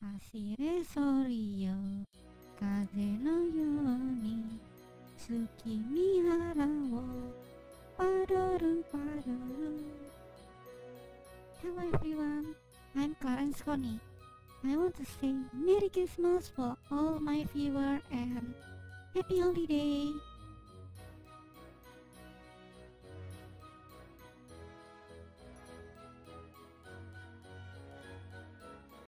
走れソリよ風のように月見原をパドルパドル Hello everyone, I'm Karen Skoni. I want to say Merry Christmas for all my viewers and Happy Holiday!